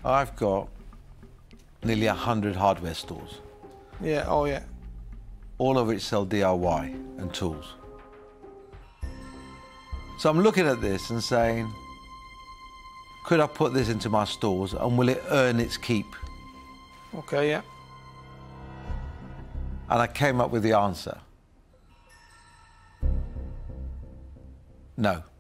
I've got nearly 100 hardware stores. Yeah, oh yeah. All of which sell DIY and tools. So I'm looking at this and saying, could I put this into my stores and will it earn its keep? Okay, yeah. And I came up with the answer. No.